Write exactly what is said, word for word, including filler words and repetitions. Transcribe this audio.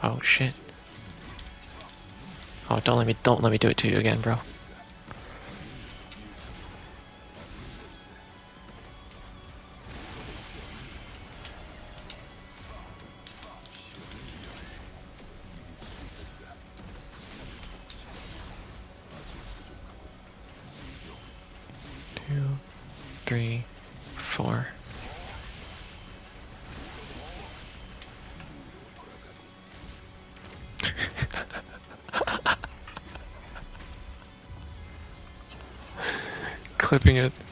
Oh shit. Oh, don't let me, don't let me do it to you again, bro. Two, three, four. Clipping it.